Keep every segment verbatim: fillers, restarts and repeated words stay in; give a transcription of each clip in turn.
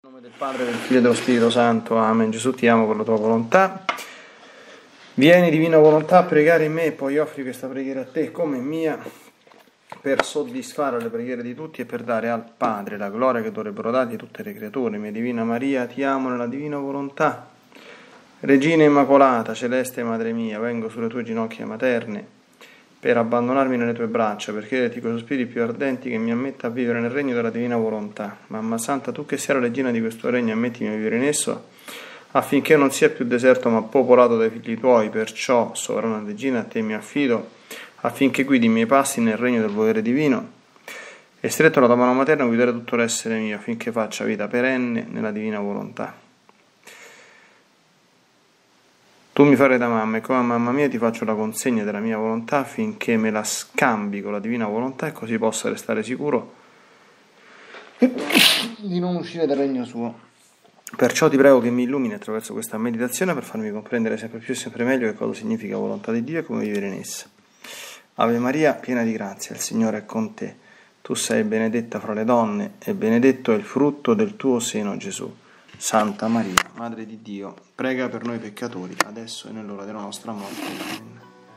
Nel nome del Padre, del Figlio e dello Spirito Santo. Amen. Gesù, ti amo per la tua volontà. Vieni, divina volontà, a pregare in me e poi offri questa preghiera a te come mia, per soddisfare le preghiere di tutti e per dare al Padre la gloria che dovrebbero dargli tutte le creature. Mia Divina Maria, ti amo nella divina volontà. Regina Immacolata, celeste Madre mia, vengo sulle tue ginocchia materne per abbandonarmi nelle tue braccia, per chiederti coi sospiri più ardenti che mi ammetta a vivere nel regno della divina volontà. Mamma Santa, tu che sei la regina di questo regno, ammettimi a vivere in esso, affinché non sia più deserto ma popolato dai figli tuoi. Perciò, sovrana regina, a te mi affido, affinché guidi i miei passi nel regno del volere divino, e stretto la tua mano materna guidare tutto l'essere mio, affinché faccia vita perenne nella divina volontà. Tu mi farai da mamma e come a mamma mia ti faccio la consegna della mia volontà affinché me la scambi con la divina volontà e così possa restare sicuro di non uscire dal regno suo. Perciò ti prego che mi illumini attraverso questa meditazione per farmi comprendere sempre più e sempre meglio che cosa significa volontà di Dio e come vivere in essa. Ave Maria, piena di grazia, il Signore è con te. Tu sei benedetta fra le donne e benedetto è il frutto del tuo seno, Gesù. Santa Maria, Madre di Dio, prega per noi peccatori, adesso e nell'ora della nostra morte. Amen.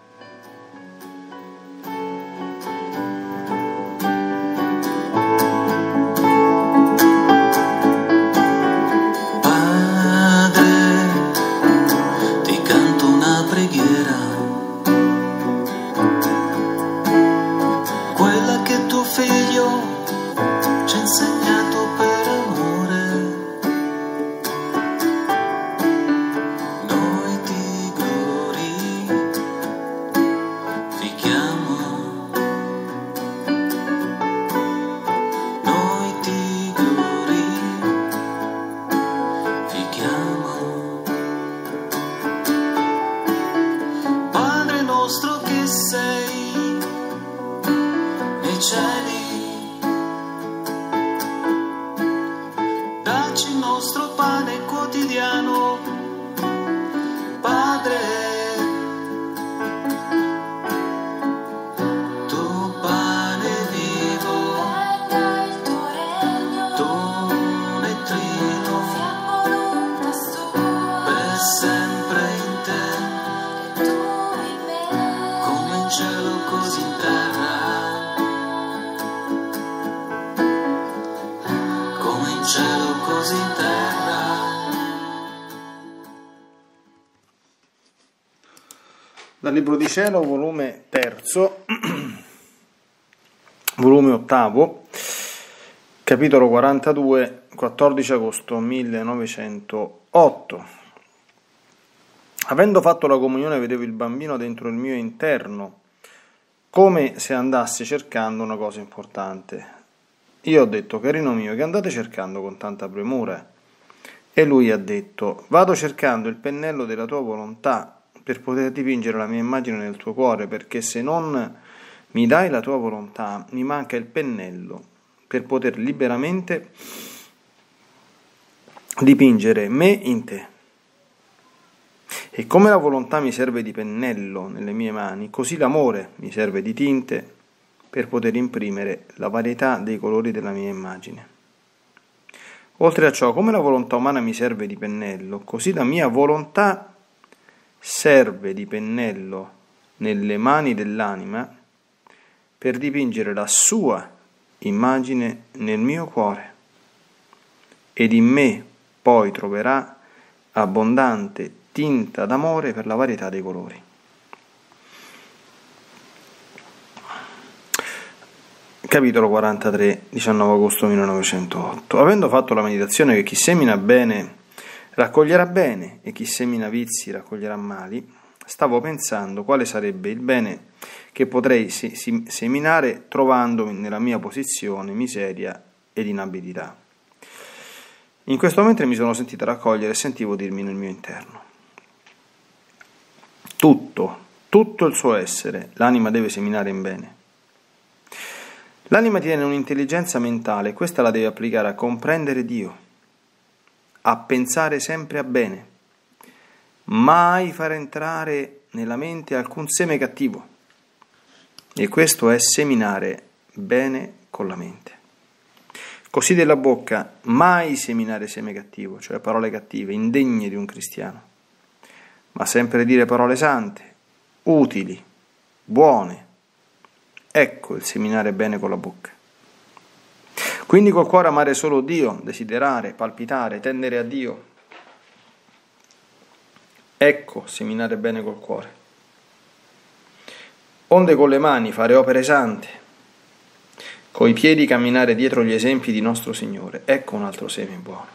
Padre, ti canto una preghiera, quella che tuo figlio ci ha insegnato per amore. Noi ti glorifichiamo, noi ti glorifichiamo. Padre nostro che sei nei cieli, dacci il nostro pane quotidiano. Padre, tu pane vivo, tu ne trino, per sempre in te, come in cielo così in terra, come in cielo così in terra. Dal Libro di Cielo, volume terzo, volume ottavo, capitolo quarantadue, quattordici agosto millenovecentootto. Avendo fatto la comunione vedevo il bambino dentro il mio interno, come se andasse cercando una cosa importante. Io ho detto: carino mio, che andate cercando con tanta premura? E lui ha detto: vado cercando il pennello della tua volontà, per poter dipingere la mia immagine nel tuo cuore, perché se non mi dai la tua volontà, mi manca il pennello per poter liberamente dipingere me in te. E come la volontà mi serve di pennello nelle mie mani, così l'amore mi serve di tinte per poter imprimere la varietà dei colori della mia immagine. Oltre a ciò, come la volontà umana mi serve di pennello, così la mia volontà serve di pennello nelle mani dell'anima per dipingere la sua immagine nel mio cuore, ed in me poi troverà abbondante tinta d'amore per la varietà dei colori. Capitolo quarantatré, diciannove agosto millenovecentootto. Avendo fatto la meditazione che chi semina bene raccoglierà bene e chi semina vizi raccoglierà mali, stavo pensando quale sarebbe il bene che potrei se- si- seminare trovandomi nella mia posizione miseria ed inabilità. In questo momento mi sono sentita raccogliere e sentivo dirmi nel mio interno: tutto, tutto il suo essere l'anima deve seminare in bene. L'anima tiene un'intelligenza mentale, questa la deve applicare a comprendere Dio, a pensare sempre a bene, mai far entrare nella mente alcun seme cattivo, e questo è seminare bene con la mente. Così della bocca mai seminare seme cattivo, cioè parole cattive, indegne di un cristiano, ma sempre dire parole sante, utili, buone. Ecco il seminare bene con la bocca. Quindi col cuore amare solo Dio, desiderare, palpitare, tendere a Dio. Ecco seminare bene col cuore. Onde con le mani fare opere sante, coi piedi camminare dietro gli esempi di nostro Signore. Ecco un altro seme buono.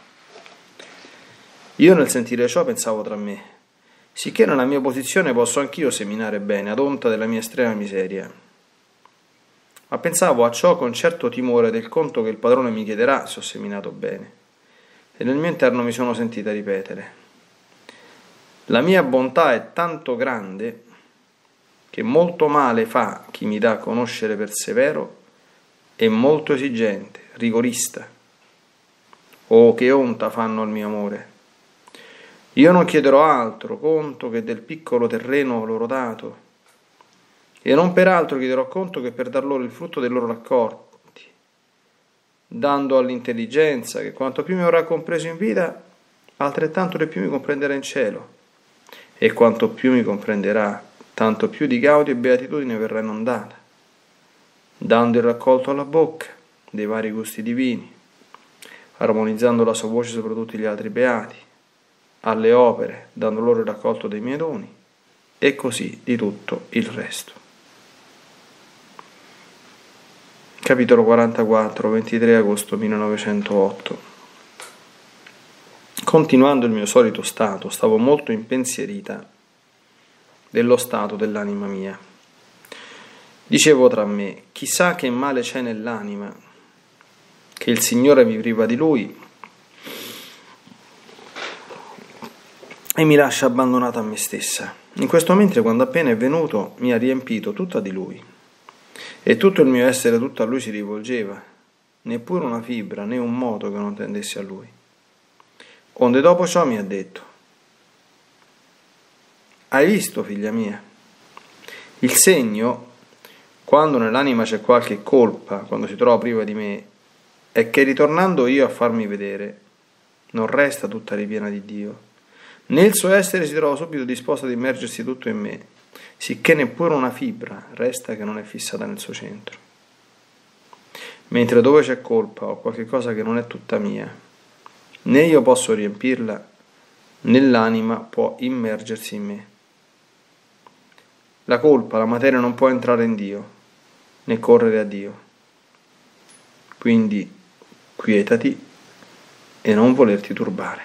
Io nel sentire ciò pensavo tra me, sicché nella mia posizione posso anch'io seminare bene, ad onta della mia estrema miseria. Ma pensavo a ciò con certo timore del conto che il padrone mi chiederà se ho seminato bene, e nel mio interno mi sono sentita ripetere: la mia bontà è tanto grande che molto male fa chi mi dà a conoscere per severo e molto esigente, rigorista. Oh, che onta fanno al mio amore! Io non chiederò altro conto che del piccolo terreno loro dato, e non peraltro chiederò conto che per dar loro il frutto dei loro raccolti, dando all'intelligenza che quanto più mi avrà compreso in vita, altrettanto di più mi comprenderà in cielo, e quanto più mi comprenderà, tanto più di gaudio e beatitudine verrà inondata, dando il raccolto alla bocca dei vari gusti divini, armonizzando la sua voce sopra tutti gli altri beati, alle opere, dando loro il raccolto dei miei doni, e così di tutto il resto. Capitolo quarantaquattro, ventitré agosto millenovecentootto. Continuando il mio solito stato, stavo molto impensierita dello stato dell'anima mia. Dicevo tra me: chissà che male c'è nell'anima, che il Signore mi priva di Lui e mi lascia abbandonata a me stessa. In questo mentre, quando appena è venuto, mi ha riempito tutta di Lui, e tutto il mio essere tutto a Lui si rivolgeva, neppure una fibra né un moto che non tendesse a Lui. Onde dopo ciò mi ha detto: hai visto, figlia mia, il segno, quando nell'anima c'è qualche colpa, quando si trova priva di me, è che ritornando io a farmi vedere, non resta tutta ripiena di Dio, né il suo essere si trova subito disposto ad immergersi tutto in me, sicché neppure una fibra resta che non è fissata nel suo centro. Mentre dove c'è colpa o qualche cosa che non è tutta mia, né io posso riempirla, né l'anima può immergersi in me. La colpa, la materia non può entrare in Dio, né correre a Dio. Quindi quietati e non volerti turbare.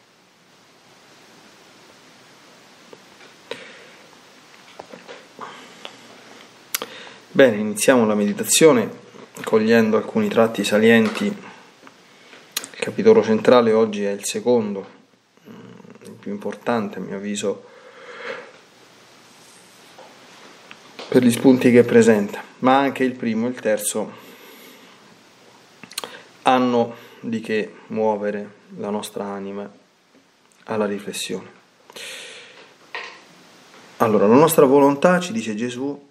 Bene, iniziamo la meditazione cogliendo alcuni tratti salienti. Il capitolo centrale oggi è il secondo, il più importante a mio avviso per gli spunti che presenta, ma anche il primo e il terzo hanno di che muovere la nostra anima alla riflessione. Allora, la nostra volontà, ci dice Gesù,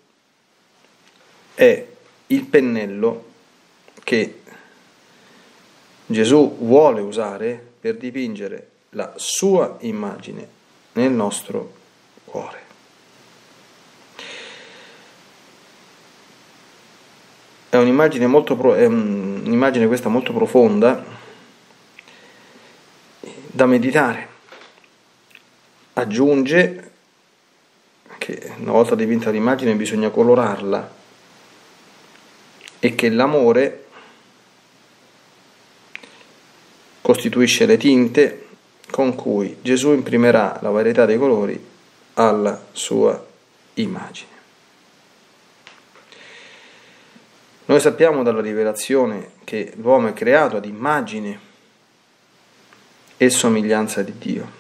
è il pennello che Gesù vuole usare per dipingere la sua immagine nel nostro cuore. È un'immagine molto pro- è un'immagine questa molto profonda da meditare. Aggiunge che una volta dipinta l'immagine bisogna colorarla e che l'amore costituisce le tinte con cui Gesù imprimerà la varietà dei colori alla sua immagine. Noi sappiamo dalla rivelazione che l'uomo è creato ad immagine e somiglianza di Dio.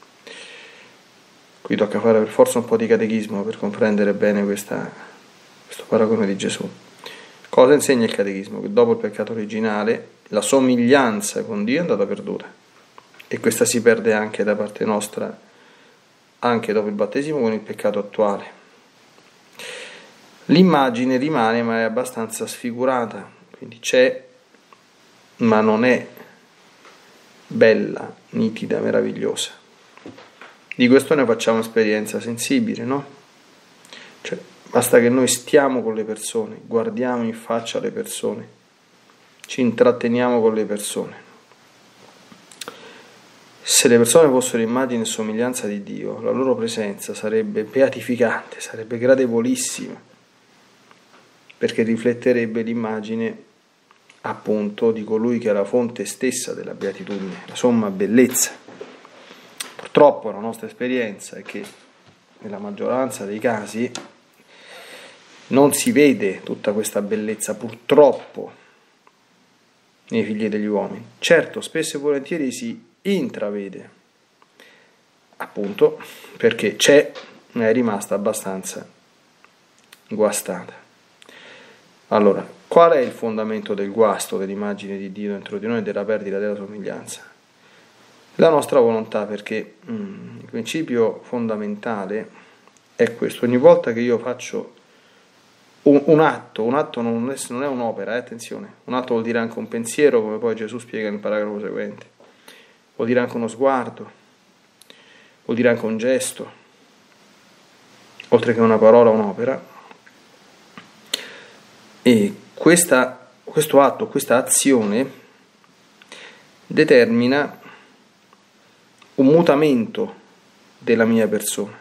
Qui tocca fare per forza un po' di catechismo per comprendere bene questa, questo paragone di Gesù. Cosa insegna il catechismo? Che dopo il peccato originale la somiglianza con Dio è andata perduta, e questa si perde anche da parte nostra, anche dopo il battesimo, con il peccato attuale. L'immagine rimane, ma è abbastanza sfigurata, quindi c'è, ma non è bella, nitida, meravigliosa. Di questo ne facciamo esperienza sensibile, no? Cioè, basta che noi stiamo con le persone, guardiamo in faccia le persone, ci intratteniamo con le persone. Se le persone fossero immagine e somiglianza di Dio, la loro presenza sarebbe beatificante, sarebbe gradevolissima, perché rifletterebbe l'immagine appunto di colui che è la fonte stessa della beatitudine, la somma bellezza. Purtroppo la nostra esperienza è che nella maggioranza dei casi non si vede tutta questa bellezza, purtroppo, nei figli degli uomini. Certo, spesso e volentieri si intravede, appunto perché c'è, ma è rimasta abbastanza guastata. Allora, qual è il fondamento del guasto dell'immagine di Dio dentro di noi e della perdita della somiglianza? La nostra volontà, perché mm, il principio fondamentale è questo: ogni volta che io faccio un, un atto, un atto non è, non è un'opera, eh, attenzione, un atto vuol dire anche un pensiero, come poi Gesù spiega nel paragrafo seguente, vuol dire anche uno sguardo, vuol dire anche un gesto, oltre che una parola, un'opera. E questa, questo atto, questa azione determina un mutamento della mia persona.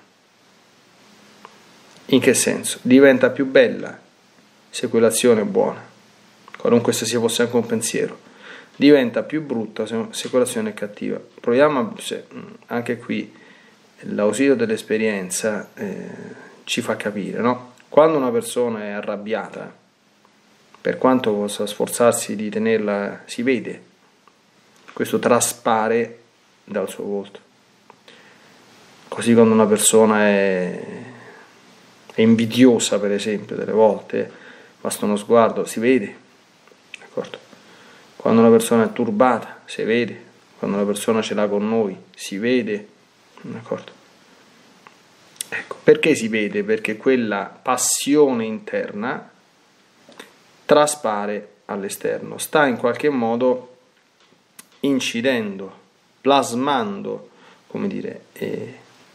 In che senso? Diventa più bella se quell'azione è buona, qualunque sia fosse anche un pensiero. Diventa più brutta se, se quell'azione è cattiva. Proviamo, se, anche qui l'ausilio dell'esperienza eh, ci fa capire, no? Quando una persona è arrabbiata, per quanto possa sforzarsi di tenerla, si vede, questo traspare dal suo volto. Così quando una persona è, è invidiosa, per esempio, delle volte basta uno sguardo, si vede, d'accordo? Quando una persona è turbata, si vede. Quando una persona ce l'ha con noi, si vede, d'accordo? Ecco, perché si vede? Perché quella passione interna traspare all'esterno, sta in qualche modo incidendo, plasmando, come dire, eh,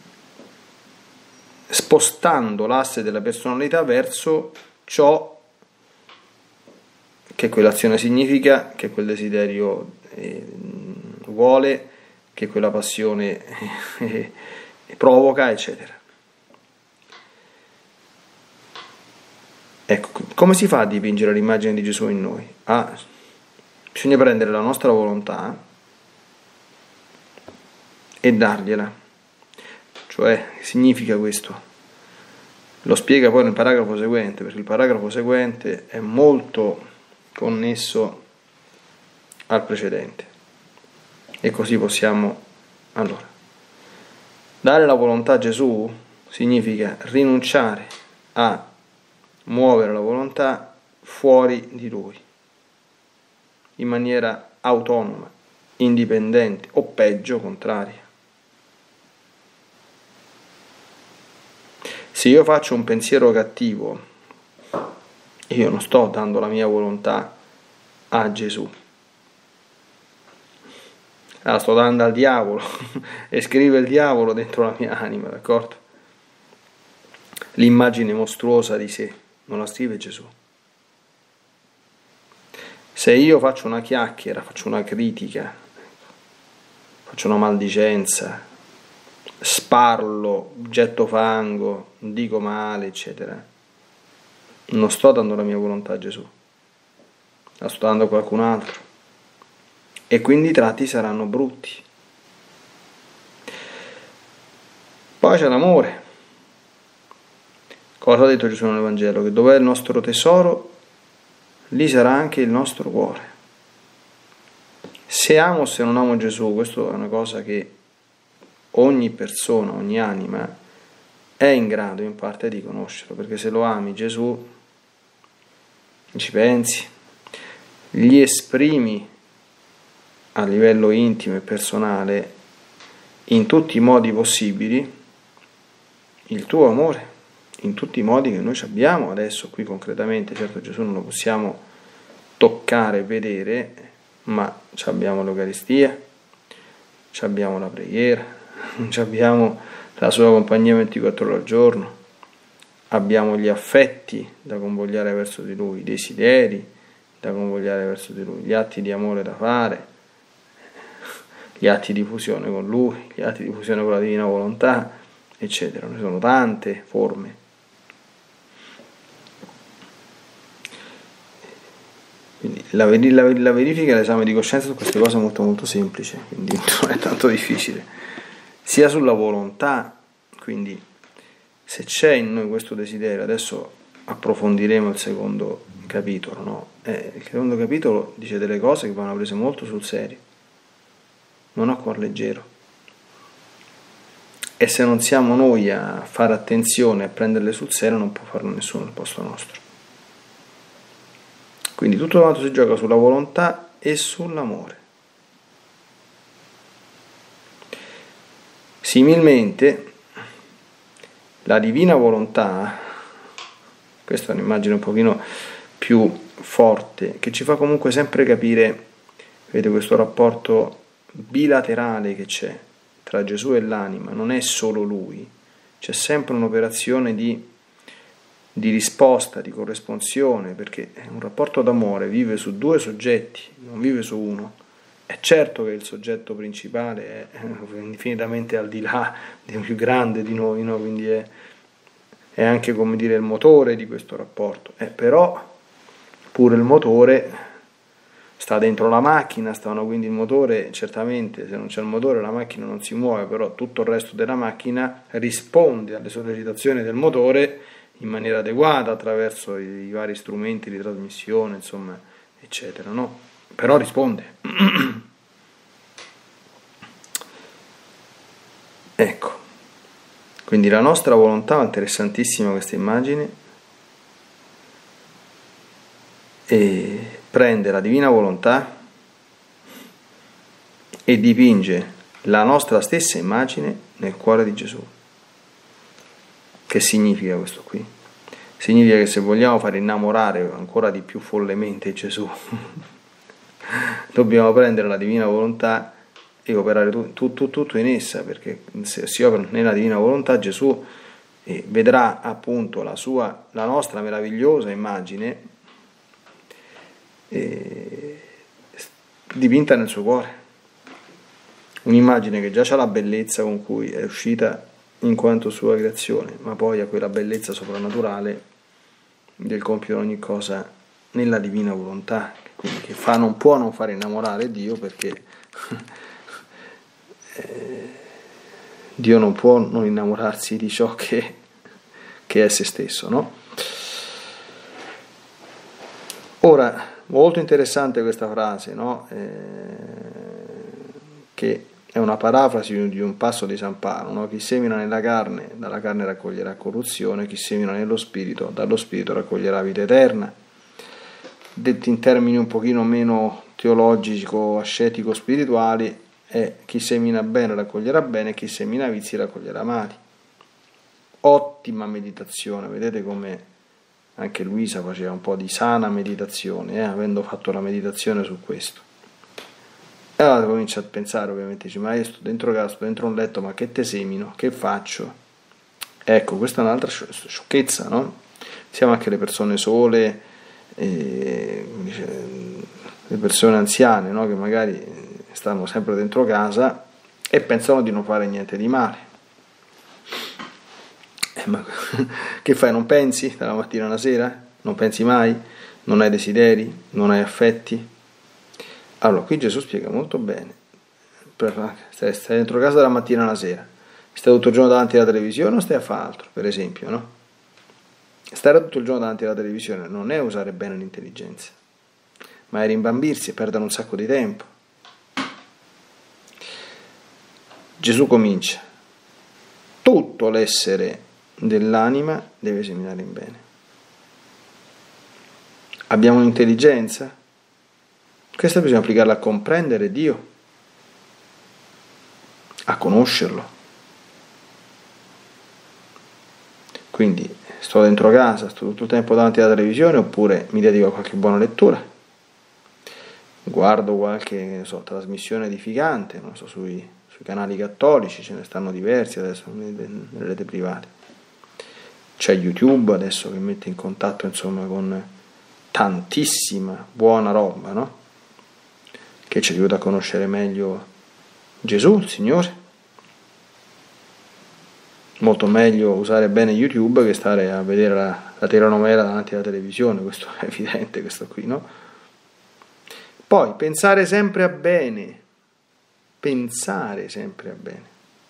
spostando l'asse della personalità verso ciò che quell'azione significa, che quel desiderio eh, vuole, che quella passione eh, provoca, eccetera. Ecco, come si fa a dipingere l'immagine di Gesù in noi? Ah, bisogna prendere la nostra volontà e dargliela. Cioè, che significa questo? Lo spiega poi nel paragrafo seguente, perché il paragrafo seguente è molto connesso al precedente. E così possiamo, allora, dare la volontà a Gesù significa rinunciare a muovere la volontà fuori di Lui, in maniera autonoma, indipendente o peggio contraria. Se io faccio un pensiero cattivo, io non sto dando la mia volontà a Gesù, la sto dando al diavolo e scrive il diavolo dentro la mia anima, d'accordo? L'immagine mostruosa di sé non la scrive Gesù. Se io faccio una chiacchiera, faccio una critica, faccio una maldicenza, sparlo, getto fango, dico male, eccetera, non sto dando la mia volontà a Gesù, la sto dando a qualcun altro, e quindi i tratti saranno brutti. Poi c'è l'amore. Cosa ha detto Gesù nel Vangelo? Che dov'è il nostro tesoro, lì sarà anche il nostro cuore. Se amo o se non amo Gesù, questo è una cosa che ogni persona, ogni anima è in grado in parte di conoscerlo, perché se lo ami Gesù, ci pensi, gli esprimi a livello intimo e personale, in tutti i modi possibili, il tuo amore, in tutti i modi che noi abbiamo adesso qui concretamente. Certo Gesù non lo possiamo toccare, vedere, ma abbiamo l'Eucaristia, abbiamo la preghiera, abbiamo la sua compagnia ventiquattro ore al giorno, abbiamo gli affetti da convogliare verso di Lui, i desideri da convogliare verso di Lui, gli atti di amore da fare, gli atti di fusione con Lui, gli atti di fusione con la Divina Volontà, eccetera. Ne sono tante forme. Quindi la, la, la verifica e l'esame di coscienza su queste cose è molto molto semplice, quindi non è tanto difficile. Sia sulla volontà, quindi se c'è in noi questo desiderio, adesso approfondiremo il secondo capitolo, no? Eh, il secondo capitolo dice delle cose che vanno prese molto sul serio, non a cuor leggero, e se non siamo noi a fare attenzione e a prenderle sul serio non può farlo nessuno al posto nostro. Quindi tutto quanto si gioca sulla volontà e sull'amore. Similmente la divina volontà, questa è un'immagine un pochino più forte, che ci fa comunque sempre capire, vedete, questo rapporto bilaterale che c'è tra Gesù e l'anima, non è solo Lui, c'è sempre un'operazione di, di risposta, di corresponsione, perché è un rapporto d'amore, vive su due soggetti, non vive su uno. È certo che il soggetto principale è infinitamente al di là, di più grande di noi, no? Quindi è, è anche, come dire, il motore di questo rapporto, eh, però pure il motore sta dentro la macchina, stanno quindi il motore, certamente se non c'è il motore la macchina non si muove, però tutto il resto della macchina risponde alle sollecitazioni del motore in maniera adeguata attraverso i, i vari strumenti di trasmissione, insomma, eccetera, no? Però risponde. Ecco, quindi la nostra volontà, è interessantissima questa immagine, e prende la divina volontà e dipinge la nostra stessa immagine nel cuore di Gesù. Che significa questo qui? Significa che se vogliamo far innamorare ancora di più follemente Gesù, dobbiamo prendere la divina volontà e operare tutto, tutto, tutto in essa, perché se si opera nella divina volontà Gesù eh, vedrà appunto la sua, la nostra meravigliosa immagine eh, dipinta nel suo cuore, un'immagine che già ha la bellezza con cui è uscita in quanto sua creazione, ma poi ha quella bellezza soprannaturale del compiere ogni cosa nella divina volontà, quindi che fa, non può non fare innamorare Dio, perché eh, Dio non può non innamorarsi di ciò che, che è se stesso, no? Ora, molto interessante questa frase, no? Eh, che è una parafrasi di un passo di San Paolo, no? Chi semina nella carne, dalla carne raccoglierà corruzione, chi semina nello spirito, dallo spirito raccoglierà vita eterna. Detti in termini un pochino meno teologico, ascetico, spirituali, è chi semina bene raccoglierà bene, chi semina vizi raccoglierà mali. Ottima meditazione, vedete come anche Luisa faceva un po' di sana meditazione, eh, avendo fatto la meditazione su questo. E allora comincia a pensare, ovviamente, dice, ma io sto dentro casa, sto dentro un letto, ma che te semino? Che faccio? Ecco, questa è un'altra sciocchezza, no? Siamo anche le persone sole, eh, le persone anziane, no? Che magari stanno sempre dentro casa e pensano di non fare niente di male. Eh, ma che fai? Non pensi dalla mattina alla sera? Non pensi mai? Non hai desideri? Non hai affetti? Allora, qui Gesù spiega molto bene. Stai, stai dentro casa dalla mattina alla sera, stai tutto il giorno davanti alla televisione o stai a fare altro, per esempio, no? Stare tutto il giorno davanti alla televisione non è usare bene l'intelligenza, ma è rimbambirsi e perdere un sacco di tempo. Gesù comincia: tutto l'essere dell'anima deve seminare in bene. Abbiamo un'intelligenza? Questa bisogna applicarla a comprendere Dio, a conoscerlo. Quindi sto dentro casa, sto tutto il tempo davanti alla televisione, oppure mi dedico a qualche buona lettura, guardo qualche, non so, trasmissione edificante, non so, sui, sui canali cattolici, ce ne stanno diversi adesso nelle, nelle reti private. C'è YouTube adesso che mette in contatto, insomma, con tantissima buona roba, no? Che ci aiuta a conoscere meglio Gesù, il Signore. Molto meglio usare bene YouTube che stare a vedere la, la telenovela davanti alla televisione, questo è evidente, questo qui, no? Poi pensare sempre a bene, pensare sempre a bene.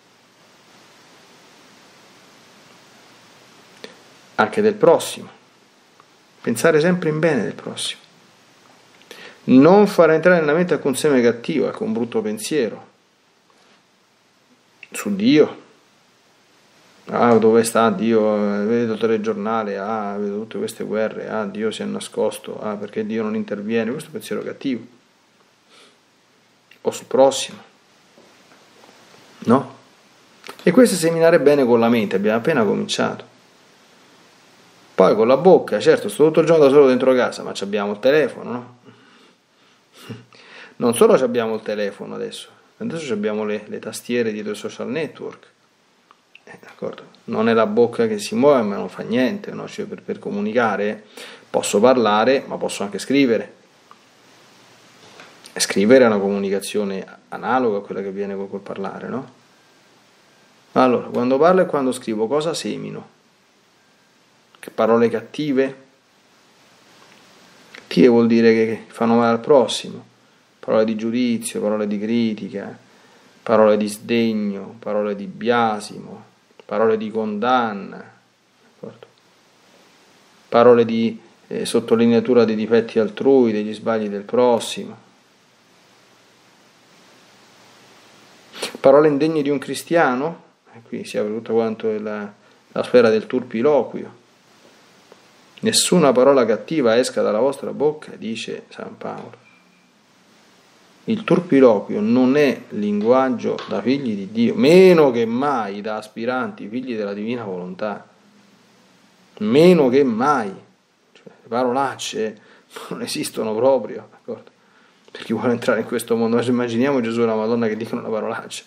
Anche del prossimo. Pensare sempre in bene del prossimo. Non far entrare nella mente alcun seme cattivo, alcun brutto pensiero su Dio. Ah, dove sta Dio? Vedo il telegiornale, ah, vedo tutte queste guerre, ah, Dio si è nascosto, ah, perché Dio non interviene? Questo è un pensiero cattivo. O sul prossimo. No? E questo è seminare bene con la mente, abbiamo appena cominciato. Poi con la bocca, certo, sto tutto il giorno da solo dentro casa, ma abbiamo il telefono, no? Non solo abbiamo il telefono adesso, adesso abbiamo le, le tastiere dietro i social network. Eh, d'accordo? Non è la bocca che si muove, ma non fa niente, no? Cioè, per, per comunicare posso parlare, ma posso anche scrivere. E scrivere è una comunicazione analoga a quella che avviene col parlare, no? Allora, quando parlo e quando scrivo, cosa semino? Che parole cattive? Cattive vuol dire che fanno male al prossimo. Parole di giudizio, parole di critica, parole di sdegno, parole di biasimo, parole di condanna, d'accordo? Parole di eh, sottolineatura dei difetti altrui, degli sbagli del prossimo, parole indegne di un cristiano, e qui si apre tutto quanto la, la sfera del turpiloquio. Nessuna parola cattiva esca dalla vostra bocca, dice San Paolo. Il turpiloquio non è linguaggio da figli di Dio, meno che mai da aspiranti figli della divina volontà, meno che mai. Cioè, le parolacce non esistono proprio, d'accordo? Per chi vuole entrare in questo mondo. Noi immaginiamo Gesù e la Madonna che dicono una parolaccia.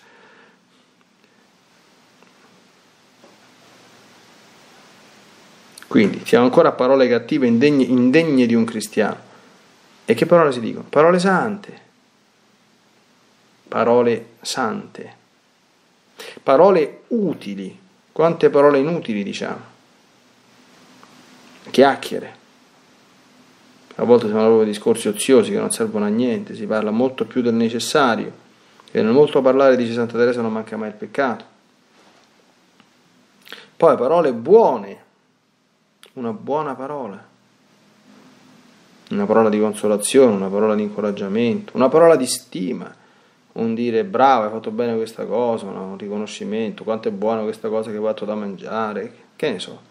Quindi siamo ancora a parole cattive, indegne, indegne di un cristiano. E che parole si dicono? Parole sante. Parole sante, parole utili. Quante parole inutili diciamo? Chiacchiere. A volte sono proprio discorsi oziosi che non servono a niente, si parla molto più del necessario, e nel molto parlare, dice Santa Teresa, non manca mai il peccato. Poi parole buone, una buona parola, una parola di consolazione, una parola di incoraggiamento, una parola di stima. Un dire bravo, hai fatto bene questa cosa, un riconoscimento, quanto è buona questa cosa che hai fatto da mangiare, che ne so.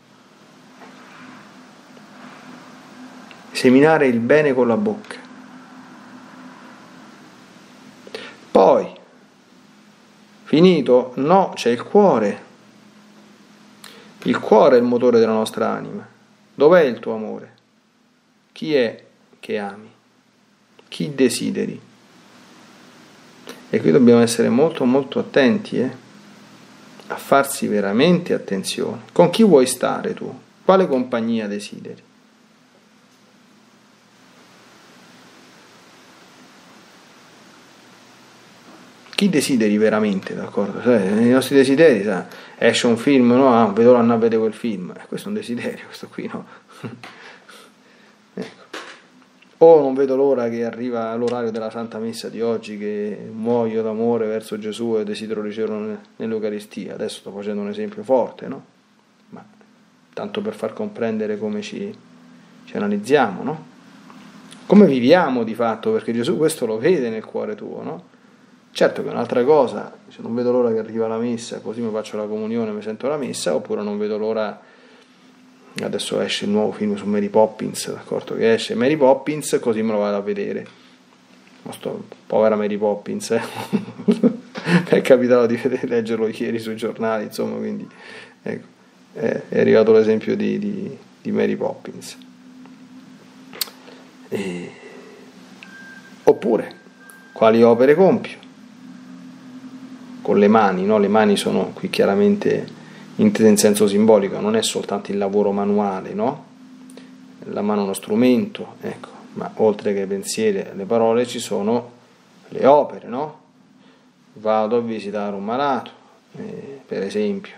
Seminare il bene con la bocca. Poi, finito, no, c'è il cuore. Il cuore è il motore della nostra anima. Dov'è il tuo amore? Chi è che ami? Chi desideri? E qui dobbiamo essere molto molto attenti eh, a farsi veramente attenzione. Con chi vuoi stare tu? Quale compagnia desideri? Chi desideri veramente, d'accordo? Cioè, i nostri desideri, sa, esce un film, no? Ah, vedo l'anno a vedere quel film. Eh, questo è un desiderio, questo qui, no? Ecco. O non vedo l'ora che arriva l'orario della Santa Messa di oggi, che muoio d'amore verso Gesù e desidero riceverlo nell'Eucaristia. Adesso sto facendo un esempio forte, no? Ma tanto per far comprendere come ci, ci analizziamo, no? Come viviamo di fatto, perché Gesù questo lo vede nel cuore tuo, no? Certo che è un'altra cosa, se non vedo l'ora che arriva la Messa, così mi faccio la comunione, mi sento la Messa, oppure non vedo l'ora. Adesso esce il nuovo film su Mary Poppins, d'accordo? Che esce Mary Poppins, così me lo vado a vedere. Sto, povera Mary Poppins, eh? Mi è capitato di vedere, leggerlo ieri sui giornali, insomma, quindi ecco, è, è arrivato l'esempio di, di, di Mary Poppins. E Oppure, quali opere compio? Con le mani, no? Le mani sono qui chiaramente intese in senso simbolico, non è soltanto il lavoro manuale, no? La mano è uno strumento, ecco, ma oltre che ai pensieri e alle parole ci sono le opere, no? Vado a visitare un malato, eh, per esempio,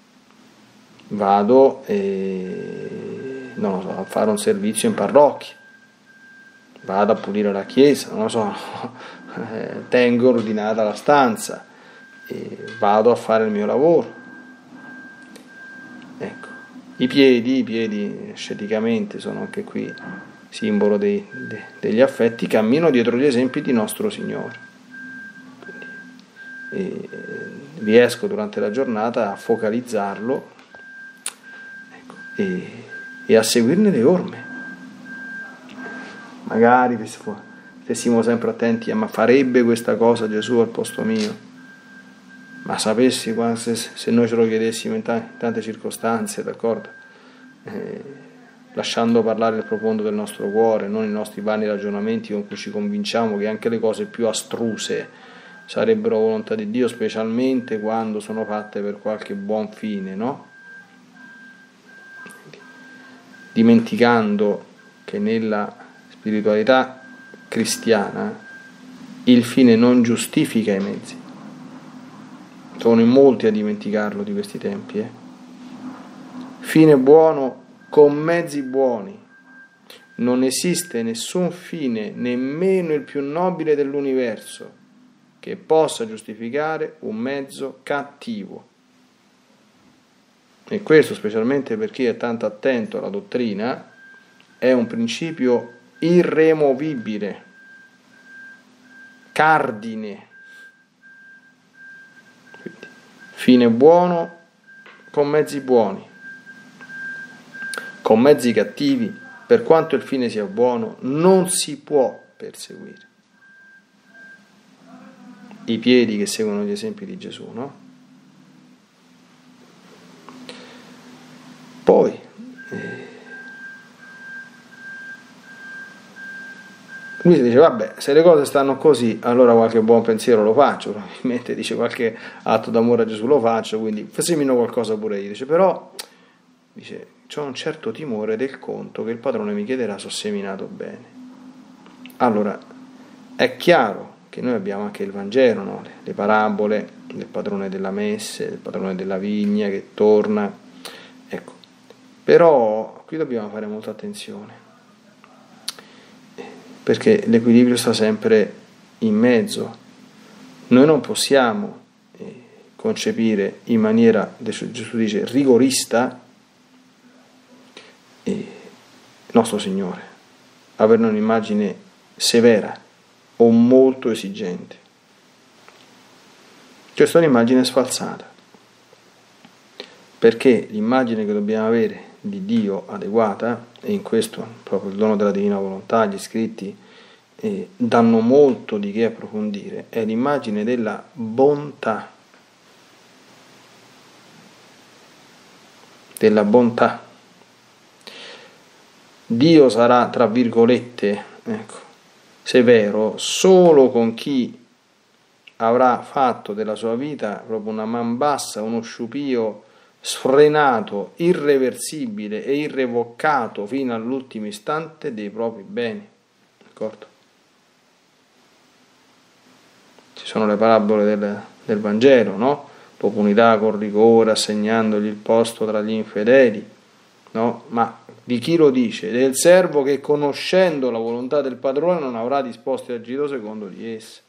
vado eh, non lo so, a fare un servizio in parrocchia, vado a pulire la chiesa, non lo so, eh, tengo ordinata la stanza, eh, vado a fare il mio lavoro. Ecco, i piedi, i piedi sceticamente sono anche qui simbolo dei, de, degli affetti, cammino dietro gli esempi di nostro Signore. Quindi, eh, riesco durante la giornata a focalizzarlo, ecco, e, e a seguirne le orme. Magari stessimo sempre attenti a ma farebbe questa cosa Gesù al posto mio? Ma sapessi se, se noi ce lo chiedessimo in, t- in tante circostanze, d'accordo? Eh, lasciando parlare il profondo del nostro cuore, non i nostri vani ragionamenti con cui ci convinciamo che anche le cose più astruse sarebbero volontà di Dio, specialmente quando sono fatte per qualche buon fine, no? Dimenticando che nella spiritualità cristiana il fine non giustifica i mezzi. Sono in molti a dimenticarlo di questi tempi. Eh? Fine buono con mezzi buoni. Non esiste nessun fine, nemmeno il più nobile dell'universo, che possa giustificare un mezzo cattivo. E questo, specialmente per chi è tanto attento alla dottrina, è un principio irremovibile, cardine. Quindi, fine buono con mezzi buoni, con mezzi cattivi, per quanto il fine sia buono, non si può perseguire. I piedi che seguono gli esempi di Gesù, no? Poi, eh, lui si dice, vabbè, se le cose stanno così, allora qualche buon pensiero lo faccio, probabilmente dice qualche atto d'amore a Gesù lo faccio, quindi semino qualcosa pure io. Dice, però, dice, c'ho un certo timore del conto che il padrone mi chiederà se ho seminato bene. Allora, è chiaro che noi abbiamo anche il Vangelo, no? le, le parabole del padrone della messe, del padrone della vigna che torna, ecco. Però qui dobbiamo fare molta attenzione, perché l'equilibrio sta sempre in mezzo. Noi non possiamo eh, concepire in maniera, Gesù dice, rigorista eh, il nostro Signore, averne un'immagine severa o molto esigente. Questa è un'immagine sfalsata, perché l'immagine che dobbiamo avere di Dio adeguata, e in questo proprio il dono della divina volontà, gli scritti eh, danno molto di che approfondire, è l'immagine della bontà, della bontà. Dio sarà, tra virgolette, ecco, severo solo con chi avrà fatto della sua vita proprio una man bassa, uno sciupio sfrenato, irreversibile e irrevocato fino all'ultimo istante dei propri beni. D'accordo? Ci sono le parabole del, del Vangelo, no? Dopo unità con rigore, assegnandogli il posto tra gli infedeli, no? Ma di chi lo dice? Del servo che, conoscendo la volontà del padrone, non avrà disposto e agito secondo di essa.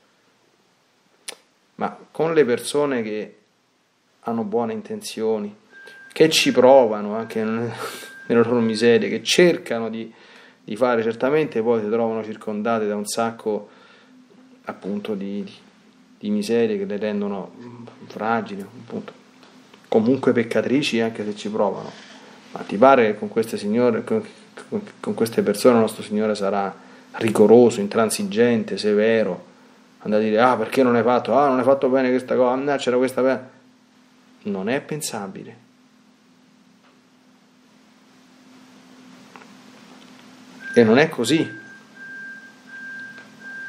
Ma con le persone che hanno buone intenzioni, che ci provano anche nelle loro miserie, che cercano di, di fare, certamente poi si trovano circondate da un sacco appunto di, di, di miserie che le rendono fragili, appunto, comunque peccatrici anche se ci provano. Ma ti pare che con queste signore, con, con queste persone il nostro Signore sarà rigoroso, intransigente, severo, andare a dire, ah, perché non hai fatto, ah, non hai fatto bene questa cosa, ah, c'era questa bene. Non è pensabile. E non è così.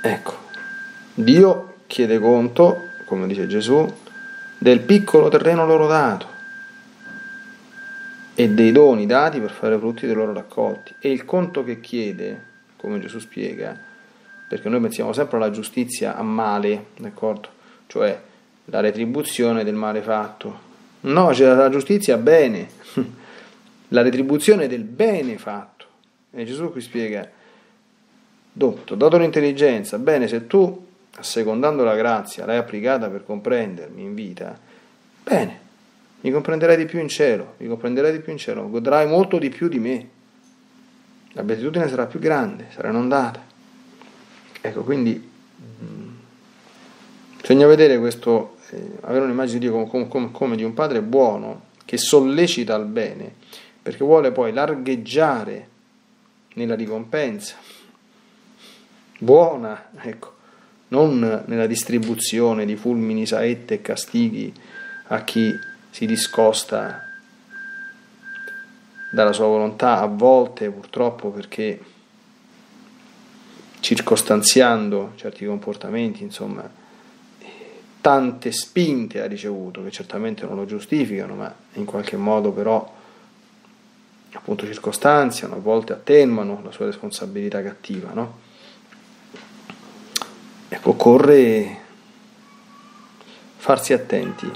Ecco, Dio chiede conto, come dice Gesù, del piccolo terreno loro dato e dei doni dati per fare frutti dei loro raccolti. E il conto che chiede, come Gesù spiega, perché noi pensiamo sempre alla giustizia a male, d'accordo? Cioè la retribuzione del male fatto. No, c'è la giustizia a bene, la retribuzione del bene fatto. E Gesù qui spiega, dopo, ti ho dato l'intelligenza, bene, se tu, assecondando la grazia, l'hai applicata per comprendermi in vita, bene, mi comprenderai di più in cielo, mi comprenderai di più in cielo, godrai molto di più di me, la beatitudine sarà più grande, sarà inondata. Ecco, quindi mh, bisogna vedere questo, eh, avere un'immagine di Dio come, come, come, come di un padre buono che sollecita al bene, perché vuole poi largheggiare nella ricompensa buona, ecco, non nella distribuzione di fulmini, saette e castighi a chi si discosta dalla sua volontà, a volte purtroppo perché circostanziando certi comportamenti, insomma, tante spinte ha ricevuto che certamente non lo giustificano, ma in qualche modo però appunto circostanziano, a volte attenuano la sua responsabilità cattiva, no? Ecco, occorre farsi attenti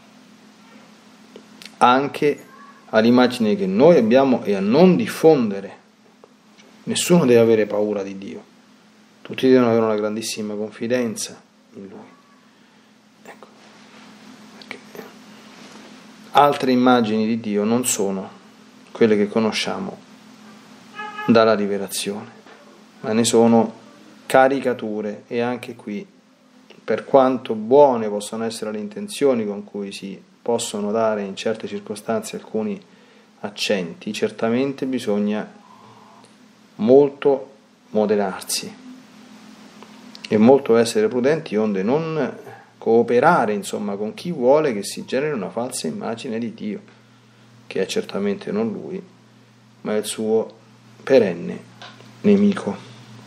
anche all'immagine che noi abbiamo e a non diffondere. Nessuno deve avere paura di Dio, tutti devono avere una grandissima confidenza in Lui. Ecco, perché altre immagini di Dio non sono quelle che conosciamo dalla rivelazione, ma ne sono caricature, e anche qui, per quanto buone possono essere le intenzioni con cui si possono dare in certe circostanze alcuni accenti, certamente bisogna molto moderarsi e molto essere prudenti, onde non cooperare, insomma, con chi vuole che si generi una falsa immagine di Dio, che è certamente non Lui, ma è il suo perenne nemico.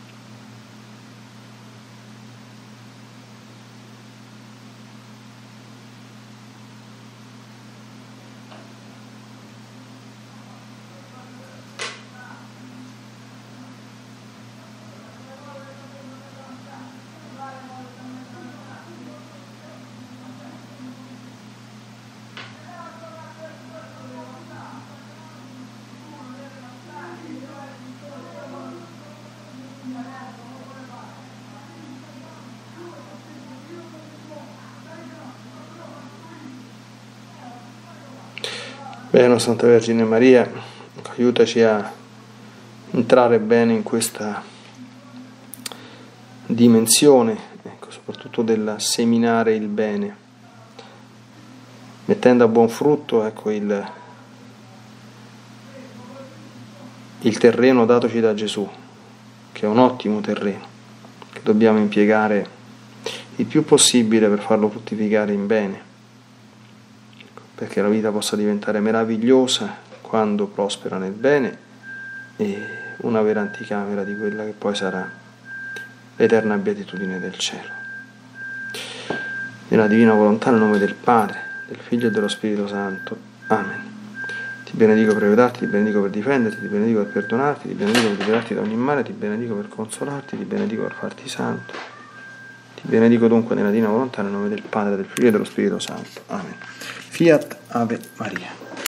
Bene, Santa Vergine Maria, aiutaci a entrare bene in questa dimensione, ecco, soprattutto del seminare il bene, mettendo a buon frutto, ecco, il, il terreno datoci da Gesù, che è un ottimo terreno, che dobbiamo impiegare il più possibile per farlo fruttificare in bene, perché la vita possa diventare meravigliosa quando prospera nel bene e una vera anticamera di quella che poi sarà l'eterna beatitudine del cielo. Nella divina volontà, nel nome del Padre, del Figlio e dello Spirito Santo. Amen. Ti benedico per aiutarti, ti benedico per difenderti, ti benedico per perdonarti, ti benedico per liberarti da ogni male, ti benedico per consolarti, ti benedico per farti santo. Ti benedico dunque nella divina volontà, nel nome del Padre, del Figlio e dello Spirito Santo. Amen. Fiat Ave Maria.